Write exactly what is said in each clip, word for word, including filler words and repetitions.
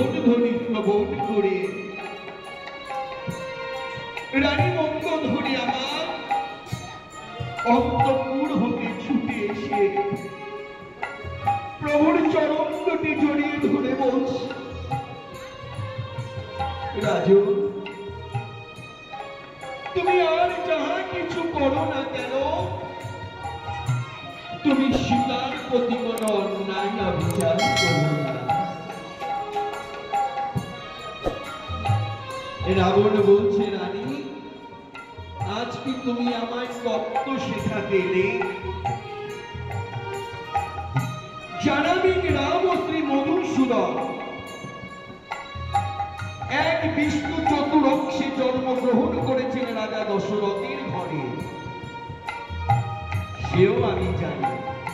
শ্রবণ ধ্বনি শ্রবণ করে রানী মঙ্গধরী আমার অন্তঃপুর হতে ছুটে এসে প্রভুর চরণ দুটি জড়িয়ে ধরে বলছে, রাজন, তুমি আর যাহা কিছু করো না কেন, তুমি সীতার প্রতি কোন অন্যায় না বিচার করো না। রাবণ বলছে, রানী, আজ কি তুমি আমায় তত্ত্ব শেখাতে এলে? জানাবি রাম ও শ্রী মধুসূদন এক বিষ্ণু চতুরক্ষে জন্মগ্রহণ করেছেন রাজা দশরথের ঘরে, সেও আমি জানি।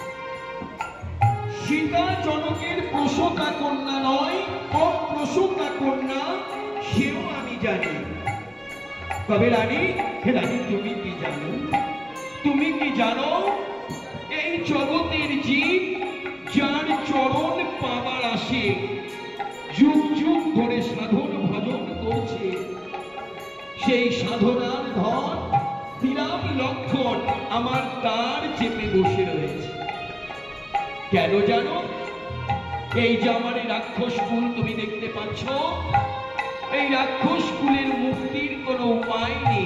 সীতা জনকের প্রসূতা কন্যা নয়, অপ্রসূতা কন্যা, সেও আমি জানি। তবে রানী, রানী তুমি কি জানো? তুমি কি জানো এই জগতের জীব যার চরণ পাবার আসে যুগ যুগ ধরে সাধন ভজন করছে, সেই সাধনার ধন শ্রীরাম লক্ষণ আমার তার চেপে বসে রয়েছে। কেন জানো? এই যে আমার রাক্ষস কুল তুমি দেখতে পাচ্ছ, এই রাক্ষস কুলের মুক্তির কোনো উপায় নেই।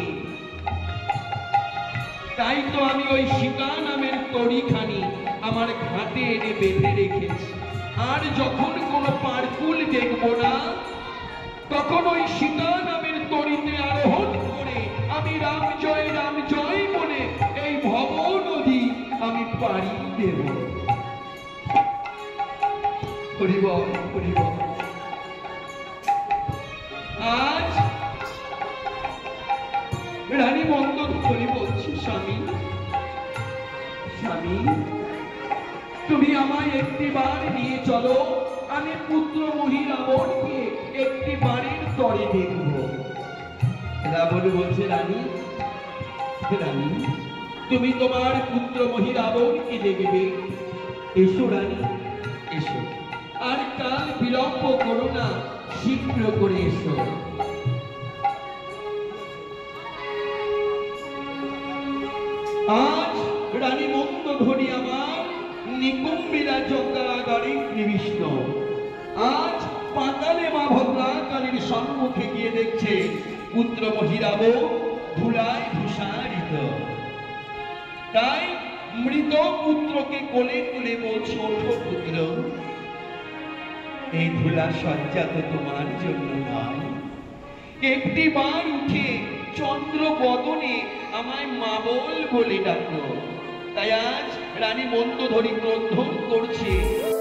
তাই তো আমি ওই সীতা নামের তরিখানি আমার ঘাটে এনে বেঁধে রেখেছি। আর যখন কোনো পারকুল দেখব না, তখন ওই সীতা নামের তরিতে আরোহণ করে আমি রাম জয় রাম জয় বলে এই ভব নদী আমি পাড়ি দেব। হরিবল হরিবল। আজ রানী মঙ্গধরী বলছি, স্বামী স্বামী তুমি আমায় একটি বার নিয়ে চলো, আমি পুত্র মহি রাবণকে একটি বাড়ির তরে দেখব। রাবণ বলছে, রানী রানী তুমি তোমার পুত্র মহি রাবণকে দেখবে, এসো রানী এসো, আর কাল বিলম্ব করো না, শীঘ্র করে এসো। আজ রানী মঙ্গধরী আমার নিকুম্বিরা যজ্ঞাগারে নিবিষ্ট। আজ পাতালে মা ভদ্রাকালীর সম্মুখে গিয়ে দেখছে পুত্র মহিরাব ধুলায় ধূসারিত। তাই মৃত পুত্রকে কোলে তুলে বলছে, ওঠো পুত্র, এই ধুলা সজ্জা তো তোমার জন্য নয়, একটি বার উঠে চন্দ্র বদনে আমায় মাবল বলে ডাকো। তাই আজ রানী মঙ্গধরী ক্রন্দন করছে,